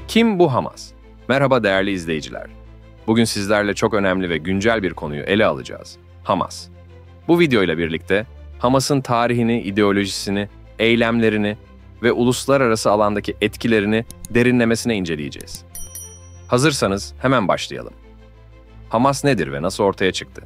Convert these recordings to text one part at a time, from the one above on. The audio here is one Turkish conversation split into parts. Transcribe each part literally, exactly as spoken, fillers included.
Kim bu Hamas? Merhaba değerli izleyiciler. Bugün sizlerle çok önemli ve güncel bir konuyu ele alacağız. Hamas. Bu videoyla birlikte Hamas'ın tarihini, ideolojisini, eylemlerini ve uluslararası alandaki etkilerini derinlemesine inceleyeceğiz. Hazırsanız hemen başlayalım. Hamas nedir ve nasıl ortaya çıktı?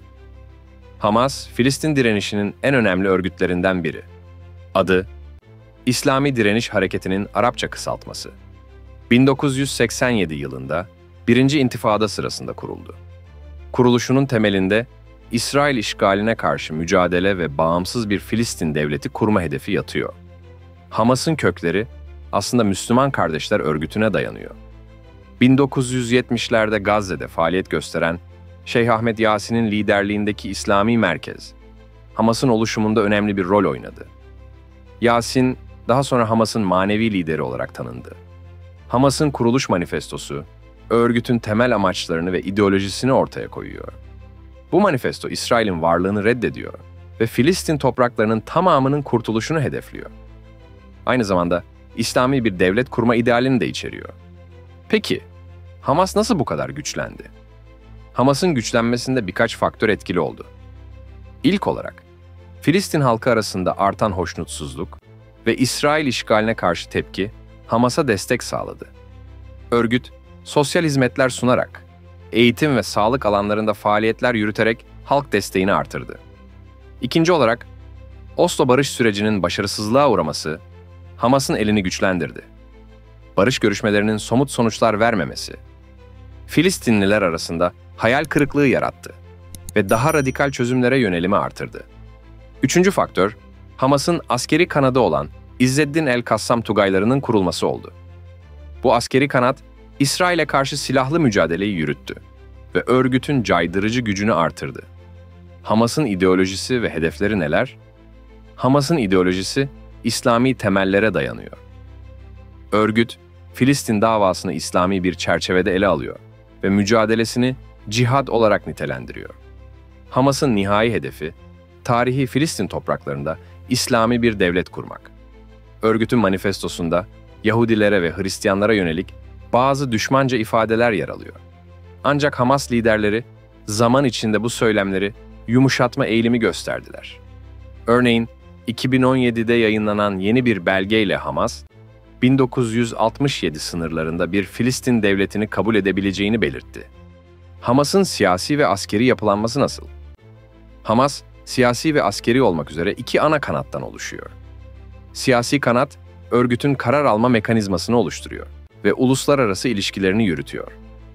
Hamas, Filistin direnişinin en önemli örgütlerinden biri. Adı, İslami Direniş Hareketi'nin Arapça kısaltması. bin dokuz yüz seksen yedi yılında Birinci İntifada sırasında kuruldu. Kuruluşunun temelinde İsrail işgaline karşı mücadele ve bağımsız bir Filistin devleti kurma hedefi yatıyor. Hamas'ın kökleri aslında Müslüman Kardeşler Örgütü'ne dayanıyor. bin dokuz yüz yetmişlerde Gazze'de faaliyet gösteren Şeyh Ahmed Yasin'in liderliğindeki İslami Merkez, Hamas'ın oluşumunda önemli bir rol oynadı. Yasin, daha sonra Hamas'ın manevi lideri olarak tanındı. Hamas'ın kuruluş manifestosu, örgütün temel amaçlarını ve ideolojisini ortaya koyuyor. Bu manifesto İsrail'in varlığını reddediyor ve Filistin topraklarının tamamının kurtuluşunu hedefliyor. Aynı zamanda İslami bir devlet kurma idealini de içeriyor. Peki, Hamas nasıl bu kadar güçlendi? Hamas'ın güçlenmesinde birkaç faktör etkili oldu. İlk olarak, Filistin halkı arasında artan hoşnutsuzluk ve İsrail işgaline karşı tepki Hamas'a destek sağladı. Örgüt, sosyal hizmetler sunarak, eğitim ve sağlık alanlarında faaliyetler yürüterek halk desteğini artırdı. İkinci olarak, Oslo barış sürecinin başarısızlığa uğraması, Hamas'ın elini güçlendirdi. Barış görüşmelerinin somut sonuçlar vermemesi, Filistinliler arasında hayal kırıklığı yarattı ve daha radikal çözümlere yönelimi artırdı. Üçüncü faktör, Hamas'ın askeri kanadı olan İzzeddin el-Kassam Tugaylarının kurulması oldu. Bu askeri kanat, İsrail'e karşı silahlı mücadeleyi yürüttü ve örgütün caydırıcı gücünü artırdı. Hamas'ın ideolojisi ve hedefleri neler? Hamas'ın ideolojisi, İslami temellere dayanıyor. Örgüt, Filistin davasını İslami bir çerçevede ele alıyor ve mücadelesini cihad olarak nitelendiriyor. Hamas'ın nihai hedefi, tarihi Filistin topraklarında İslami bir devlet kurmak. Örgütün manifestosunda Yahudilere ve Hristiyanlara yönelik bazı düşmanca ifadeler yer alıyor. Ancak Hamas liderleri zaman içinde bu söylemleri yumuşatma eğilimi gösterdiler. Örneğin iki bin on yedide yayınlanan yeni bir belgeyle Hamas, bin dokuz yüz altmış yedi sınırlarında bir Filistin devletini kabul edebileceğini belirtti. Hamas'ın siyasi ve askeri yapılanması nasıl? Hamas, siyasi ve askeri olmak üzere iki ana kanattan oluşuyor. Siyasi kanat, örgütün karar alma mekanizmasını oluşturuyor ve uluslararası ilişkilerini yürütüyor.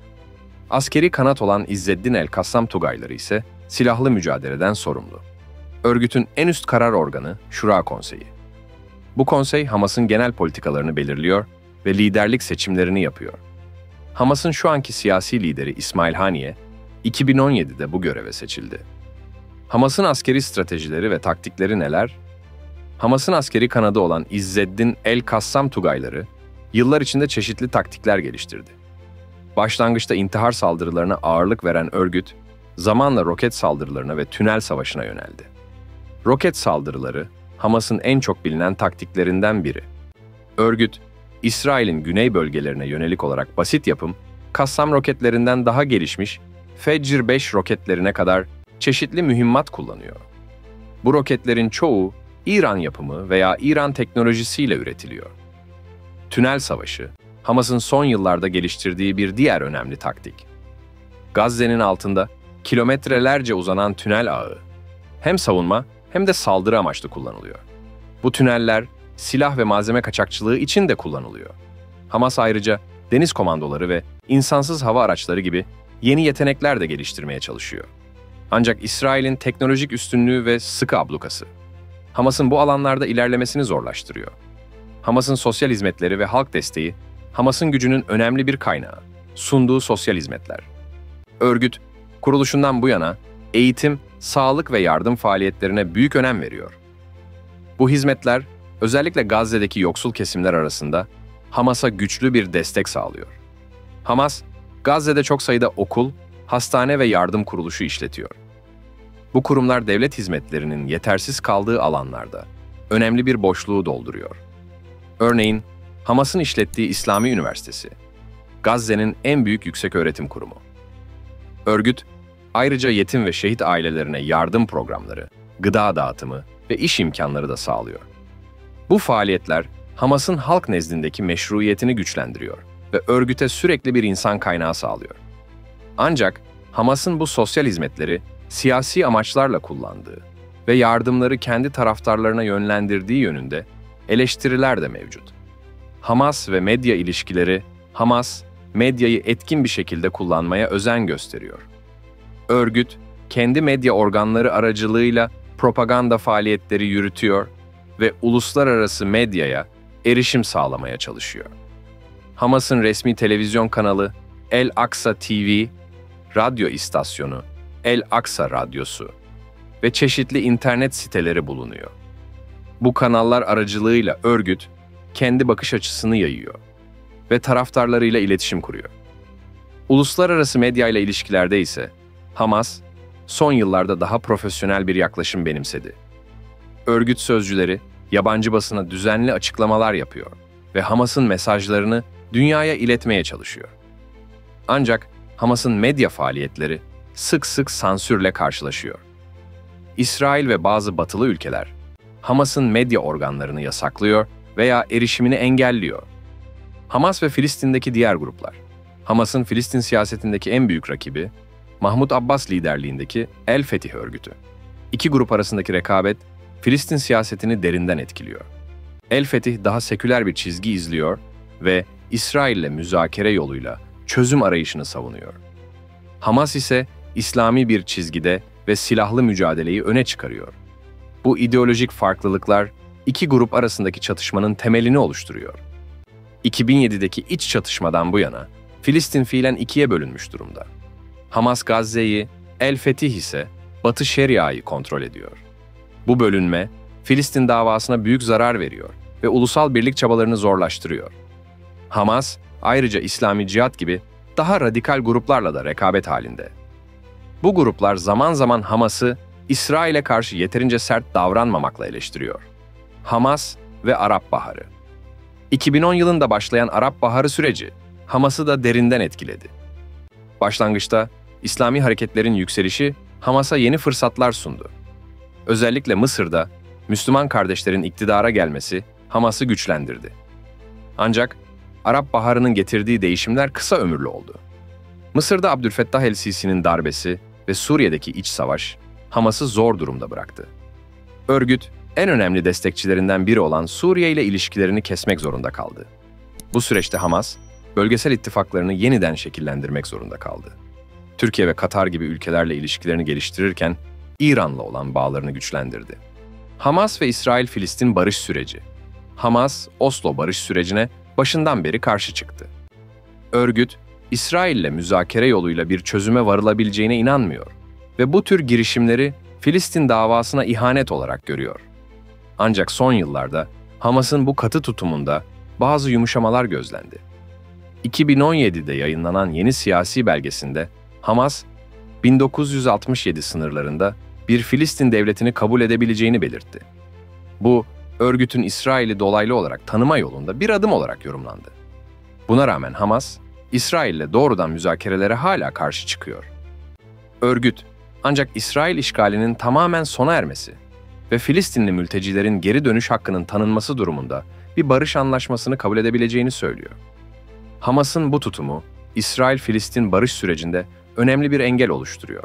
Askeri kanat olan İzzeddin el-Kassam Tugayları ise silahlı mücadeleden sorumlu. Örgütün en üst karar organı Şura Konseyi. Bu konsey Hamas'ın genel politikalarını belirliyor ve liderlik seçimlerini yapıyor. Hamas'ın şu anki siyasi lideri İsmail Haniye, iki bin on yedide bu göreve seçildi. Hamas'ın askeri stratejileri ve taktikleri neler? Hamas'ın askeri kanadı olan İzzeddin el-Kassam Tugayları, yıllar içinde çeşitli taktikler geliştirdi. Başlangıçta intihar saldırılarına ağırlık veren örgüt, zamanla roket saldırılarına ve tünel savaşına yöneldi. Roket saldırıları, Hamas'ın en çok bilinen taktiklerinden biri. Örgüt, İsrail'in güney bölgelerine yönelik olarak basit yapım, Kassam roketlerinden daha gelişmiş Fecr beş roketlerine kadar çeşitli mühimmat kullanıyor. Bu roketlerin çoğu İran yapımı veya İran teknolojisiyle üretiliyor. Tünel savaşı, Hamas'ın son yıllarda geliştirdiği bir diğer önemli taktik. Gazze'nin altında kilometrelerce uzanan tünel ağı, hem savunma hem de saldırı amaçlı kullanılıyor. Bu tüneller, silah ve malzeme kaçakçılığı için de kullanılıyor. Hamas ayrıca deniz komandoları ve insansız hava araçları gibi yeni yetenekler de geliştirmeye çalışıyor. Ancak İsrail'in teknolojik üstünlüğü ve sıkı ablukası, Hamas'ın bu alanlarda ilerlemesini zorlaştırıyor. Hamas'ın sosyal hizmetleri ve halk desteği, Hamas'ın gücünün önemli bir kaynağı, sunduğu sosyal hizmetler. Örgüt, kuruluşundan bu yana eğitim, sağlık ve yardım faaliyetlerine büyük önem veriyor. Bu hizmetler, özellikle Gazze'deki yoksul kesimler arasında Hamas'a güçlü bir destek sağlıyor. Hamas, Gazze'de çok sayıda okul, hastane ve yardım kuruluşu işletiyor. Bu kurumlar devlet hizmetlerinin yetersiz kaldığı alanlarda önemli bir boşluğu dolduruyor. Örneğin, Hamas'ın işlettiği İslami Üniversitesi, Gazze'nin en büyük yükseköğretim kurumu. Örgüt, ayrıca yetim ve şehit ailelerine yardım programları, gıda dağıtımı ve iş imkanları da sağlıyor. Bu faaliyetler, Hamas'ın halk nezdindeki meşruiyetini güçlendiriyor ve örgüte sürekli bir insan kaynağı sağlıyor. Ancak Hamas'ın bu sosyal hizmetleri siyasi amaçlarla kullandığı ve yardımları kendi taraftarlarına yönlendirdiği yönünde eleştiriler de mevcut. Hamas ve medya ilişkileri, Hamas, medyayı etkin bir şekilde kullanmaya özen gösteriyor. Örgüt, kendi medya organları aracılığıyla propaganda faaliyetleri yürütüyor ve uluslararası medyaya erişim sağlamaya çalışıyor. Hamas'ın resmi televizyon kanalı El Aksa T V, radyo istasyonu El Aksa Radyosu ve çeşitli internet siteleri bulunuyor. Bu kanallar aracılığıyla örgüt kendi bakış açısını yayıyor ve taraftarlarıyla iletişim kuruyor. Uluslararası medyayla ilişkilerde ise Hamas son yıllarda daha profesyonel bir yaklaşım benimsedi. Örgüt sözcüleri yabancı basına düzenli açıklamalar yapıyor ve Hamas'ın mesajlarını dünyaya iletmeye çalışıyor. Ancak Hamas'ın medya faaliyetleri sık sık sansürle karşılaşıyor. İsrail ve bazı batılı ülkeler Hamas'ın medya organlarını yasaklıyor veya erişimini engelliyor. Hamas ve Filistin'deki diğer gruplar. Hamas'ın Filistin siyasetindeki en büyük rakibi, Mahmut Abbas liderliğindeki El Fetih örgütü. İki grup arasındaki rekabet, Filistin siyasetini derinden etkiliyor. El Fetih daha seküler bir çizgi izliyor ve İsrail'le müzakere yoluyla çözüm arayışını savunuyor. Hamas ise İslami bir çizgide ve silahlı mücadeleyi öne çıkarıyor. Bu ideolojik farklılıklar iki grup arasındaki çatışmanın temelini oluşturuyor. iki bin yedideki iç çatışmadan bu yana Filistin fiilen ikiye bölünmüş durumda. Hamas Gazze'yi, El Fetih ise Batı Şeria'yı kontrol ediyor. Bu bölünme, Filistin davasına büyük zarar veriyor ve ulusal birlik çabalarını zorlaştırıyor. Hamas, ayrıca İslami Cihat gibi daha radikal gruplarla da rekabet halinde. Bu gruplar zaman zaman Hamas'ı İsrail'e karşı yeterince sert davranmamakla eleştiriyor. Hamas ve Arap Baharı. iki bin on yılında başlayan Arap Baharı süreci, Hamas'ı da derinden etkiledi. Başlangıçta İslami hareketlerin yükselişi Hamas'a yeni fırsatlar sundu. Özellikle Mısır'da Müslüman kardeşlerin iktidara gelmesi Hamas'ı güçlendirdi. Ancak Arap Baharı'nın getirdiği değişimler kısa ömürlü oldu. Mısır'da Abdülfettah el-Sisi'nin darbesi ve Suriye'deki iç savaş Hamas'ı zor durumda bıraktı. Örgüt, en önemli destekçilerinden biri olan Suriye ile ilişkilerini kesmek zorunda kaldı. Bu süreçte Hamas, bölgesel ittifaklarını yeniden şekillendirmek zorunda kaldı. Türkiye ve Katar gibi ülkelerle ilişkilerini geliştirirken İran'la olan bağlarını güçlendirdi. Hamas ve İsrail-Filistin barış süreci. Hamas, Oslo barış sürecine başından beri karşı çıktı. Örgüt, İsrail'le müzakere yoluyla bir çözüme varılabileceğine inanmıyor ve bu tür girişimleri Filistin davasına ihanet olarak görüyor. Ancak son yıllarda Hamas'ın bu katı tutumunda bazı yumuşamalar gözlendi. iki bin on yedide yayınlanan yeni siyasi belgesinde Hamas, bin dokuz yüz altmış yedi sınırlarında bir Filistin devletini kabul edebileceğini belirtti. Bu, örgütün İsrail'i dolaylı olarak tanıma yolunda bir adım olarak yorumlandı. Buna rağmen Hamas, İsrail'le doğrudan müzakerelere hala karşı çıkıyor. Örgüt, ancak İsrail işgalinin tamamen sona ermesi ve Filistinli mültecilerin geri dönüş hakkının tanınması durumunda bir barış anlaşmasını kabul edebileceğini söylüyor. Hamas'ın bu tutumu, İsrail-Filistin barış sürecinde önemli bir engel oluşturuyor.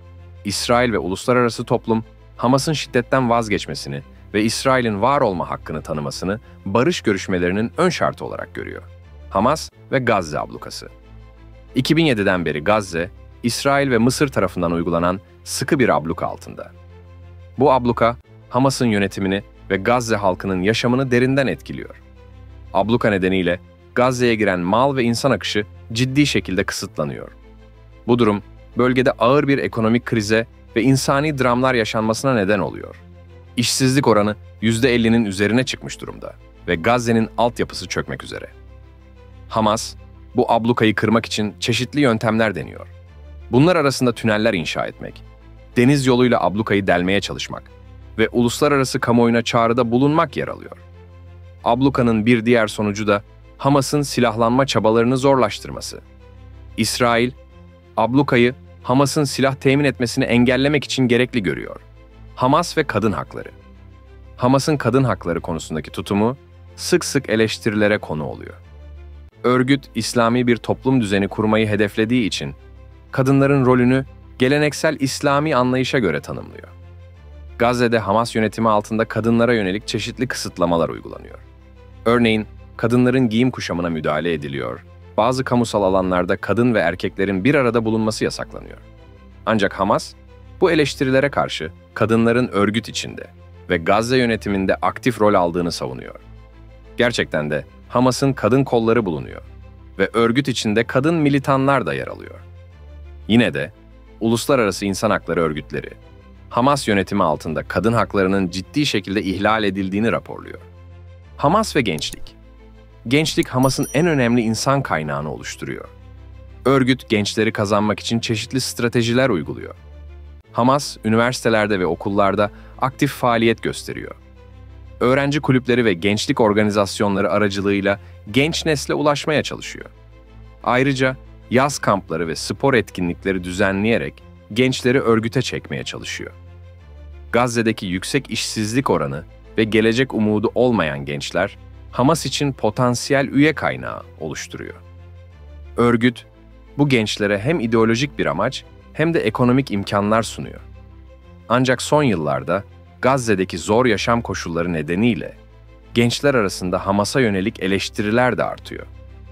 İsrail ve uluslararası toplum, Hamas'ın şiddetten vazgeçmesini ve İsrail'in var olma hakkını tanımasını barış görüşmelerinin ön şartı olarak görüyor. Hamas ve Gazze ablukası. iki bin yediden beri Gazze, İsrail ve Mısır tarafından uygulanan sıkı bir abluka altında. Bu abluka, Hamas'ın yönetimini ve Gazze halkının yaşamını derinden etkiliyor. Abluka nedeniyle Gazze'ye giren mal ve insan akışı ciddi şekilde kısıtlanıyor. Bu durum, bölgede ağır bir ekonomik krize ve insani dramlar yaşanmasına neden oluyor. İşsizlik oranı yüzde ellinin üzerine çıkmış durumda ve Gazze'nin altyapısı çökmek üzere. Hamas, bu ablukayı kırmak için çeşitli yöntemler deniyor. Bunlar arasında tüneller inşa etmek, deniz yoluyla ablukayı delmeye çalışmak ve uluslararası kamuoyuna çağrıda bulunmak yer alıyor. Ablukanın bir diğer sonucu da Hamas'ın silahlanma çabalarını zorlaştırması. İsrail, ablukayı Hamas'ın silah temin etmesini engellemek için gerekli görüyor. Hamas ve kadın hakları. Hamas'ın kadın hakları konusundaki tutumu sık sık eleştirilere konu oluyor. Örgüt, İslami bir toplum düzeni kurmayı hedeflediği için kadınların rolünü geleneksel İslami anlayışa göre tanımlıyor. Gazze'de Hamas yönetimi altında kadınlara yönelik çeşitli kısıtlamalar uygulanıyor. Örneğin, kadınların giyim kuşamına müdahale ediliyor, bazı kamusal alanlarda kadın ve erkeklerin bir arada bulunması yasaklanıyor. Ancak Hamas, bu eleştirilere karşı kadınların örgüt içinde ve Gazze yönetiminde aktif rol aldığını savunuyor. Gerçekten de Hamas'ın kadın kolları bulunuyor ve örgüt içinde kadın militanlar da yer alıyor. Yine de uluslararası insan hakları örgütleri, Hamas yönetimi altında kadın haklarının ciddi şekilde ihlal edildiğini raporluyor. Hamas ve gençlik. Gençlik Hamas'ın en önemli insan kaynağını oluşturuyor. Örgüt gençleri kazanmak için çeşitli stratejiler uyguluyor. Hamas, üniversitelerde ve okullarda aktif faaliyet gösteriyor. Öğrenci kulüpleri ve gençlik organizasyonları aracılığıyla genç nesle ulaşmaya çalışıyor. Ayrıca yaz kampları ve spor etkinlikleri düzenleyerek gençleri örgüte çekmeye çalışıyor. Gazze'deki yüksek işsizlik oranı ve gelecek umudu olmayan gençler, Hamas için potansiyel üye kaynağı oluşturuyor. Örgüt, bu gençlere hem ideolojik bir amaç hem de ekonomik imkanlar sunuyor. Ancak son yıllarda Gazze'deki zor yaşam koşulları nedeniyle gençler arasında Hamas'a yönelik eleştiriler de artıyor.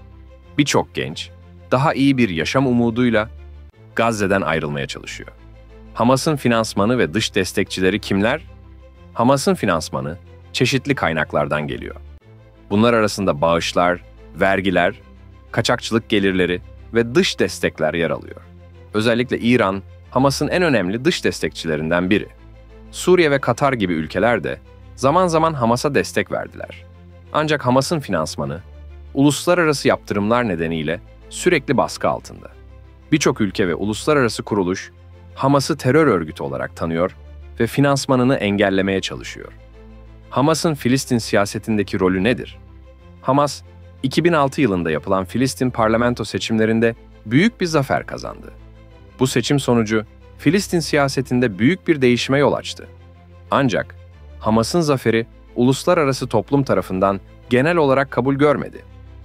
Birçok genç, daha iyi bir yaşam umuduyla Gazze'den ayrılmaya çalışıyor. Hamas'ın finansmanı ve dış destekçileri kimler? Hamas'ın finansmanı çeşitli kaynaklardan geliyor. Bunlar arasında bağışlar, vergiler, kaçakçılık gelirleri ve dış destekler yer alıyor. Özellikle İran, Hamas'ın en önemli dış destekçilerinden biri. Suriye ve Katar gibi ülkeler de zaman zaman Hamas'a destek verdiler. Ancak Hamas'ın finansmanı, uluslararası yaptırımlar nedeniyle sürekli baskı altında. Birçok ülke ve uluslararası kuruluş, Hamas'ı terör örgütü olarak tanıyor ve finansmanını engellemeye çalışıyor. Hamas'ın Filistin siyasetindeki rolü nedir? Hamas, iki bin altı yılında yapılan Filistin parlamento seçimlerinde büyük bir zafer kazandı. Bu seçim sonucu Filistin siyasetinde büyük bir değişime yol açtı. Ancak Hamas'ın zaferi uluslararası toplum tarafından genel olarak kabul görmedi.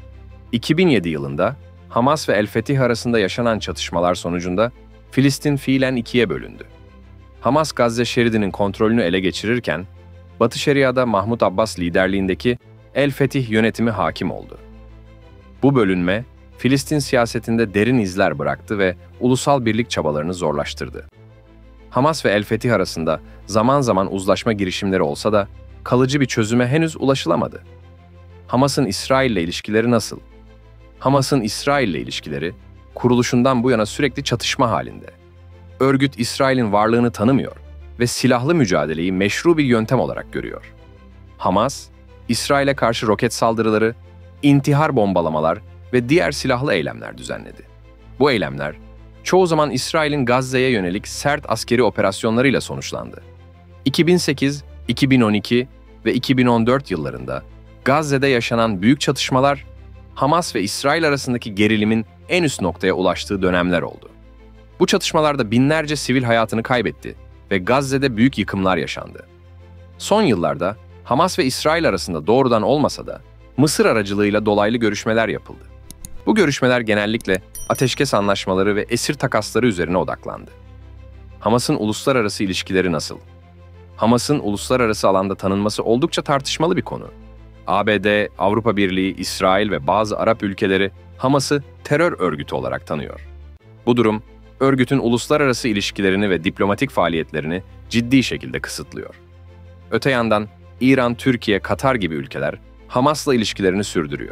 iki bin yedi yılında Hamas ve El-Fetih arasında yaşanan çatışmalar sonucunda Filistin fiilen ikiye bölündü. Hamas Gazze şeridinin kontrolünü ele geçirirken, Batı Şeria'da Mahmut Abbas liderliğindeki El-Fetih yönetimi hakim oldu. Bu bölünme, Filistin siyasetinde derin izler bıraktı ve ulusal birlik çabalarını zorlaştırdı. Hamas ve El-Fetih arasında zaman zaman uzlaşma girişimleri olsa da kalıcı bir çözüme henüz ulaşılamadı. Hamas'ın İsrail'le ilişkileri nasıl? Hamas'ın İsrail'le ilişkileri, kuruluşundan bu yana sürekli çatışma halinde. Örgüt İsrail'in varlığını tanımıyor ve silahlı mücadeleyi meşru bir yöntem olarak görüyor. Hamas, İsrail'e karşı roket saldırıları, intihar bombalamalar ve diğer silahlı eylemler düzenledi. Bu eylemler, çoğu zaman İsrail'in Gazze'ye yönelik sert askeri operasyonlarıyla sonuçlandı. iki bin sekiz, iki bin on iki ve iki bin on dört yıllarında Gazze'de yaşanan büyük çatışmalar, Hamas ve İsrail arasındaki gerilimin en üst noktaya ulaştığı dönemler oldu. Bu çatışmalarda binlerce sivil hayatını kaybetti ve Gazze'de büyük yıkımlar yaşandı. Son yıllarda Hamas ve İsrail arasında doğrudan olmasa da Mısır aracılığıyla dolaylı görüşmeler yapıldı. Bu görüşmeler genellikle ateşkes anlaşmaları ve esir takasları üzerine odaklandı. Hamas'ın uluslararası ilişkileri nasıl? Hamas'ın uluslararası alanda tanınması oldukça tartışmalı bir konu. A B D, Avrupa Birliği, İsrail ve bazı Arap ülkeleri Hamas'ı terör örgütü olarak tanıyor. Bu durum, örgütün uluslararası ilişkilerini ve diplomatik faaliyetlerini ciddi şekilde kısıtlıyor. Öte yandan İran, Türkiye, Katar gibi ülkeler Hamas'la ilişkilerini sürdürüyor.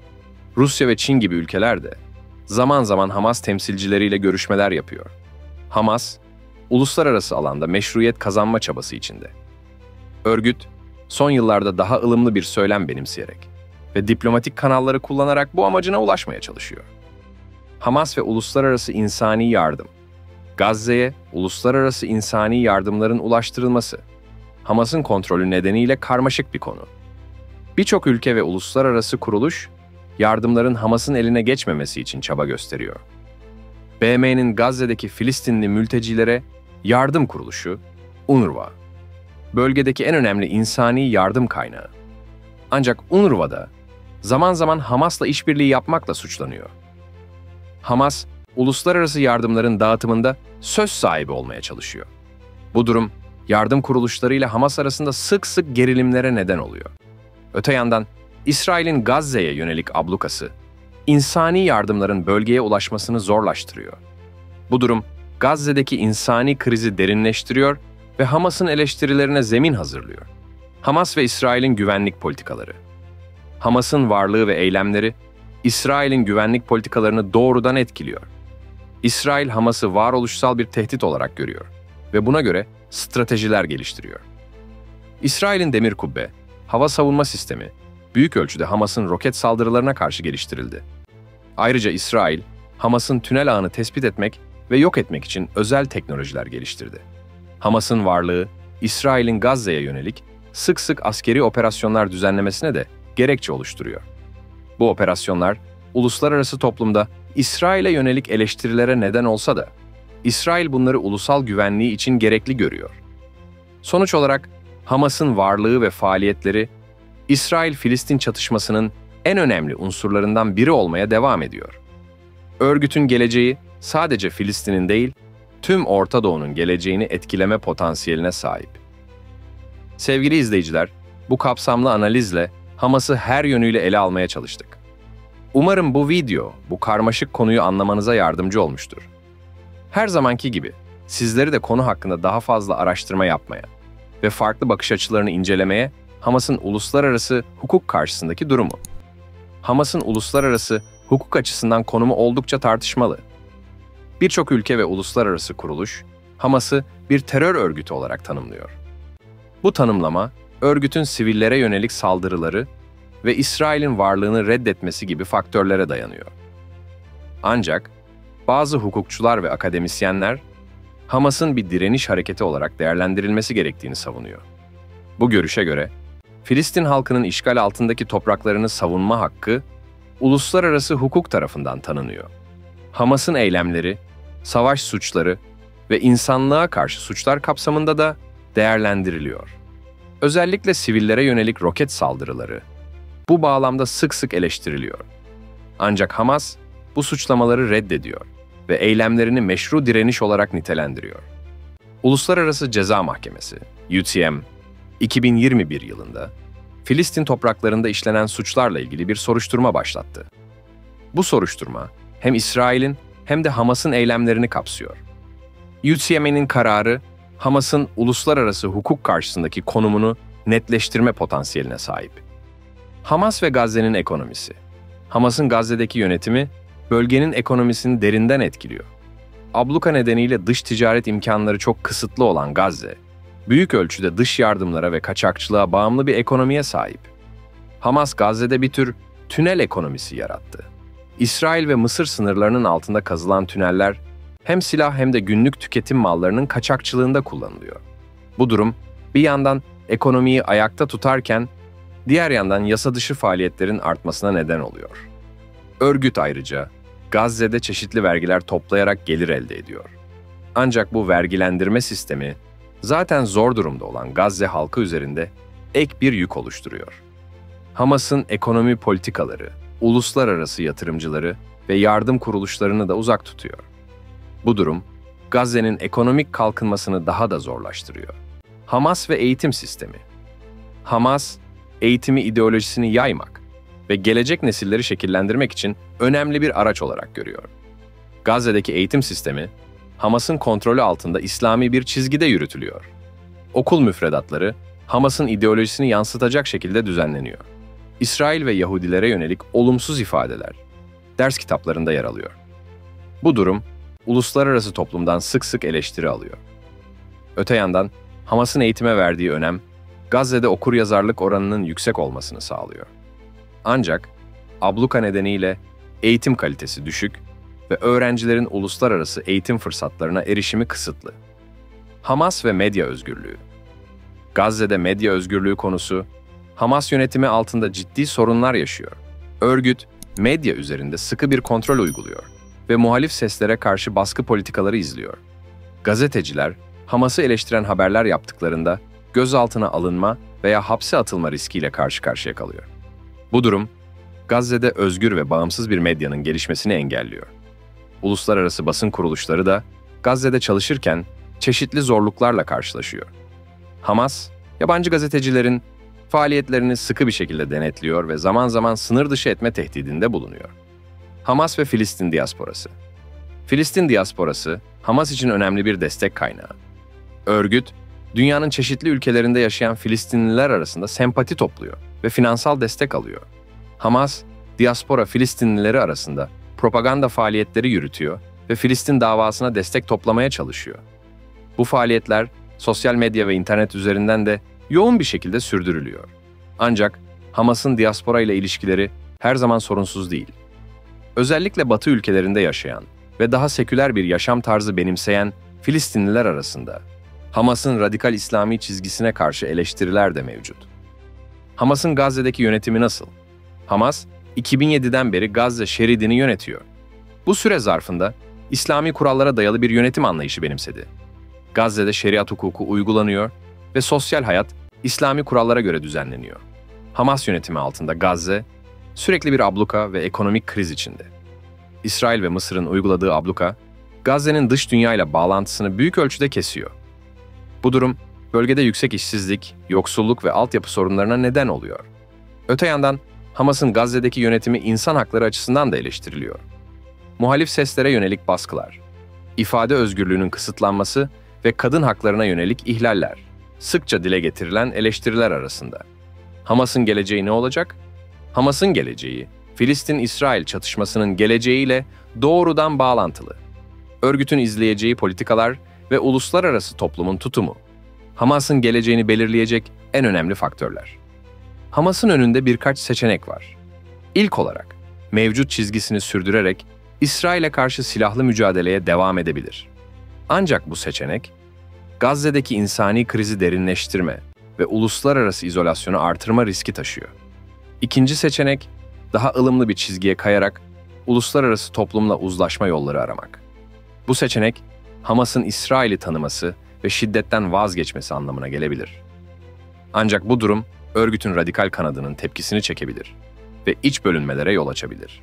Rusya ve Çin gibi ülkeler de zaman zaman Hamas temsilcileriyle görüşmeler yapıyor. Hamas, uluslararası alanda meşruiyet kazanma çabası içinde. Örgüt, son yıllarda daha ılımlı bir söylem benimseyerek ve diplomatik kanalları kullanarak bu amacına ulaşmaya çalışıyor. Hamas ve uluslararası insani yardım. Gazze'ye uluslararası insani yardımların ulaştırılması, Hamas'ın kontrolü nedeniyle karmaşık bir konu. Birçok ülke ve uluslararası kuruluş, yardımların Hamas'ın eline geçmemesi için çaba gösteriyor. B M'nin Gazze'deki Filistinli mültecilere yardım kuruluşu, UNRWA, bölgedeki en önemli insani yardım kaynağı. Ancak UNRWA da zaman zaman Hamas'la işbirliği yapmakla suçlanıyor. Hamas, uluslararası yardımların dağıtımında söz sahibi olmaya çalışıyor. Bu durum, yardım kuruluşlarıyla Hamas arasında sık sık gerilimlere neden oluyor. Öte yandan, İsrail'in Gazze'ye yönelik ablukası, insani yardımların bölgeye ulaşmasını zorlaştırıyor. Bu durum, Gazze'deki insani krizi derinleştiriyor ve Hamas'ın eleştirilerine zemin hazırlıyor. Hamas ve İsrail'in güvenlik politikaları. Hamas'ın varlığı ve eylemleri, İsrail'in güvenlik politikalarını doğrudan etkiliyor. İsrail, Hamas'ı varoluşsal bir tehdit olarak görüyor ve buna göre stratejiler geliştiriyor. İsrail'in demir kubbe, hava savunma sistemi, büyük ölçüde Hamas'ın roket saldırılarına karşı geliştirildi. Ayrıca İsrail, Hamas'ın tünel ağını tespit etmek ve yok etmek için özel teknolojiler geliştirdi. Hamas'ın varlığı, İsrail'in Gazze'ye yönelik sık sık askeri operasyonlar düzenlemesine de gerekçe oluşturuyor. Bu operasyonlar, uluslararası toplumda İsrail'e yönelik eleştirilere neden olsa da, İsrail bunları ulusal güvenliği için gerekli görüyor. Sonuç olarak, Hamas'ın varlığı ve faaliyetleri, İsrail-Filistin çatışmasının en önemli unsurlarından biri olmaya devam ediyor. Örgütün geleceği sadece Filistin'in değil, tüm Orta Doğu'nun geleceğini etkileme potansiyeline sahip. Sevgili izleyiciler, bu kapsamlı analizle Hamas'ı her yönüyle ele almaya çalıştık. Umarım bu video, bu karmaşık konuyu anlamanıza yardımcı olmuştur. Her zamanki gibi, sizleri de konu hakkında daha fazla araştırma yapmaya ve farklı bakış açılarını incelemeye Hamas'ın uluslararası hukuk karşısındaki durumu. Hamas'ın uluslararası hukuk açısından konumu oldukça tartışmalı. Birçok ülke ve uluslararası kuruluş, Hamas'ı bir terör örgütü olarak tanımlıyor. Bu tanımlama, örgütün sivillere yönelik saldırıları ve İsrail'in varlığını reddetmesi gibi faktörlere dayanıyor. Ancak bazı hukukçular ve akademisyenler, Hamas'ın bir direniş hareketi olarak değerlendirilmesi gerektiğini savunuyor. Bu görüşe göre, Filistin halkının işgal altındaki topraklarını savunma hakkı, uluslararası hukuk tarafından tanınıyor. Hamas'ın eylemleri, savaş suçları ve insanlığa karşı suçlar kapsamında da değerlendiriliyor. Özellikle sivillere yönelik roket saldırıları bu bağlamda sık sık eleştiriliyor. Ancak Hamas bu suçlamaları reddediyor ve eylemlerini meşru direniş olarak nitelendiriyor. Uluslararası Ceza Mahkemesi, U T M, iki bin yirmi bir yılında Filistin topraklarında işlenen suçlarla ilgili bir soruşturma başlattı. Bu soruşturma hem İsrail'in hem de Hamas'ın eylemlerini kapsıyor. U T M'nin kararı, Hamas'ın uluslararası hukuk karşısındaki konumunu netleştirme potansiyeline sahip. Hamas ve Gazze'nin ekonomisi. Hamas'ın Gazze'deki yönetimi, bölgenin ekonomisini derinden etkiliyor. Abluka nedeniyle dış ticaret imkanları çok kısıtlı olan Gazze, büyük ölçüde dış yardımlara ve kaçakçılığa bağımlı bir ekonomiye sahip. Hamas, Gazze'de bir tür tünel ekonomisi yarattı. İsrail ve Mısır sınırlarının altında kazılan tüneller, hem silah hem de günlük tüketim mallarının kaçakçılığında kullanılıyor. Bu durum, bir yandan ekonomiyi ayakta tutarken, diğer yandan yasa dışı faaliyetlerin artmasına neden oluyor. Örgüt ayrıca, Gazze'de çeşitli vergiler toplayarak gelir elde ediyor. Ancak bu vergilendirme sistemi, zaten zor durumda olan Gazze halkı üzerinde ek bir yük oluşturuyor. Hamas'ın ekonomi politikaları, uluslararası yatırımcıları ve yardım kuruluşlarını da uzak tutuyor. Bu durum, Gazze'nin ekonomik kalkınmasını daha da zorlaştırıyor. Hamas ve eğitim sistemi. Hamas, eğitimi ideolojisini yaymak ve gelecek nesilleri şekillendirmek için önemli bir araç olarak görüyor. Gazze'deki eğitim sistemi, Hamas'ın kontrolü altında İslami bir çizgide yürütülüyor. Okul müfredatları, Hamas'ın ideolojisini yansıtacak şekilde düzenleniyor. İsrail ve Yahudilere yönelik olumsuz ifadeler, ders kitaplarında yer alıyor. Bu durum, uluslararası toplumdan sık sık eleştiri alıyor. Öte yandan, Hamas'ın eğitime verdiği önem, Gazze'de okuryazarlık oranının yüksek olmasını sağlıyor. Ancak, abluka nedeniyle eğitim kalitesi düşük ve öğrencilerin uluslararası eğitim fırsatlarına erişimi kısıtlı. Hamas ve medya özgürlüğü. Gazze'de medya özgürlüğü konusu, Hamas yönetimi altında ciddi sorunlar yaşıyor. Örgüt, medya üzerinde sıkı bir kontrol uyguluyor ve muhalif seslere karşı baskı politikaları izliyor. Gazeteciler, Hamas'ı eleştiren haberler yaptıklarında gözaltına alınma veya hapse atılma riskiyle karşı karşıya kalıyor. Bu durum, Gazze'de özgür ve bağımsız bir medyanın gelişmesini engelliyor. Uluslararası basın kuruluşları da Gazze'de çalışırken çeşitli zorluklarla karşılaşıyor. Hamas, yabancı gazetecilerin faaliyetlerini sıkı bir şekilde denetliyor ve zaman zaman sınır dışı etme tehdidinde bulunuyor. Hamas ve Filistin diasporası. Filistin diasporası, Hamas için önemli bir destek kaynağı. Örgüt, dünyanın çeşitli ülkelerinde yaşayan Filistinliler arasında sempati topluyor ve finansal destek alıyor. Hamas, diaspora Filistinlileri arasında propaganda faaliyetleri yürütüyor ve Filistin davasına destek toplamaya çalışıyor. Bu faaliyetler sosyal medya ve internet üzerinden de yoğun bir şekilde sürdürülüyor. Ancak Hamas'ın diaspora ile ilişkileri her zaman sorunsuz değil. Özellikle Batı ülkelerinde yaşayan ve daha seküler bir yaşam tarzı benimseyen Filistinliler arasında Hamas'ın radikal İslami çizgisine karşı eleştiriler de mevcut. Hamas'ın Gazze'deki yönetimi nasıl? Hamas, iki bin yediden beri Gazze şeridini yönetiyor. Bu süre zarfında İslami kurallara dayalı bir yönetim anlayışı benimsedi. Gazze'de şeriat hukuku uygulanıyor ve sosyal hayat İslami kurallara göre düzenleniyor. Hamas yönetimi altında Gazze, sürekli bir abluka ve ekonomik kriz içinde. İsrail ve Mısır'ın uyguladığı abluka, Gazze'nin dış dünyayla bağlantısını büyük ölçüde kesiyor. Bu durum, bölgede yüksek işsizlik, yoksulluk ve altyapı sorunlarına neden oluyor. Öte yandan, Hamas'ın Gazze'deki yönetimi insan hakları açısından da eleştiriliyor. Muhalif seslere yönelik baskılar, ifade özgürlüğünün kısıtlanması ve kadın haklarına yönelik ihlaller, sıkça dile getirilen eleştiriler arasında. Hamas'ın geleceği ne olacak? Hamas'ın geleceği, Filistin-İsrail çatışmasının geleceğiyle doğrudan bağlantılı. Örgütün izleyeceği politikalar ve uluslararası toplumun tutumu, Hamas'ın geleceğini belirleyecek en önemli faktörler. Hamas'ın önünde birkaç seçenek var. İlk olarak, mevcut çizgisini sürdürerek İsrail'e karşı silahlı mücadeleye devam edebilir. Ancak bu seçenek, Gazze'deki insani krizi derinleştirme ve uluslararası izolasyonu artırma riski taşıyor. İkinci seçenek, daha ılımlı bir çizgiye kayarak uluslararası toplumla uzlaşma yolları aramak. Bu seçenek, Hamas'ın İsrail'i tanıması ve şiddetten vazgeçmesi anlamına gelebilir. Ancak bu durum, örgütün radikal kanadının tepkisini çekebilir ve iç bölünmelere yol açabilir.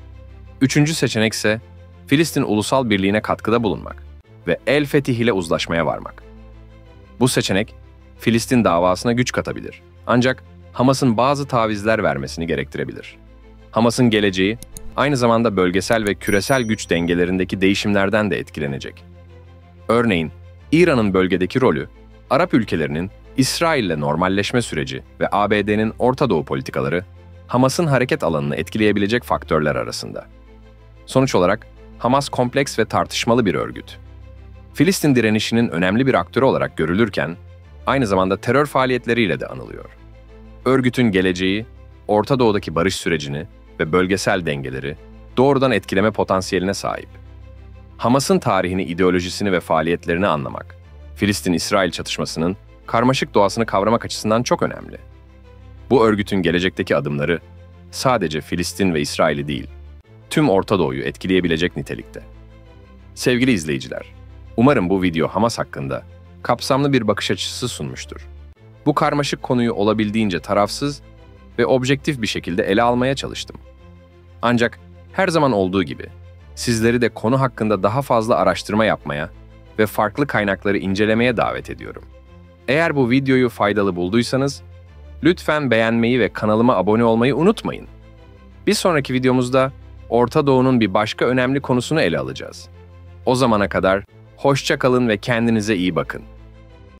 Üçüncü seçenek ise Filistin ulusal birliğine katkıda bulunmak ve El-Fetih ile uzlaşmaya varmak. Bu seçenek, Filistin davasına güç katabilir. Ancak Hamas'ın bazı tavizler vermesini gerektirebilir. Hamas'ın geleceği, aynı zamanda bölgesel ve küresel güç dengelerindeki değişimlerden de etkilenecek. Örneğin, İran'ın bölgedeki rolü, Arap ülkelerinin İsrail'le normalleşme süreci ve A B D'nin Orta Doğu politikaları, Hamas'ın hareket alanını etkileyebilecek faktörler arasında. Sonuç olarak, Hamas kompleks ve tartışmalı bir örgüt. Filistin direnişinin önemli bir aktörü olarak görülürken, aynı zamanda terör faaliyetleriyle de anılıyor. Örgütün geleceği, Orta Doğu'daki barış sürecini ve bölgesel dengeleri doğrudan etkileme potansiyeline sahip. Hamas'ın tarihini, ideolojisini ve faaliyetlerini anlamak, Filistin-İsrail çatışmasının karmaşık doğasını kavramak açısından çok önemli. Bu örgütün gelecekteki adımları sadece Filistin ve İsrail'i değil, tüm Orta Doğu'yu etkileyebilecek nitelikte. Sevgili izleyiciler, umarım bu video Hamas hakkında kapsamlı bir bakış açısı sunmuştur. Bu karmaşık konuyu olabildiğince tarafsız ve objektif bir şekilde ele almaya çalıştım. Ancak her zaman olduğu gibi sizleri de konu hakkında daha fazla araştırma yapmaya ve farklı kaynakları incelemeye davet ediyorum. Eğer bu videoyu faydalı bulduysanız, lütfen beğenmeyi ve kanalıma abone olmayı unutmayın. Bir sonraki videomuzda Orta Doğu'nun bir başka önemli konusunu ele alacağız. O zamana kadar hoşça kalın ve kendinize iyi bakın.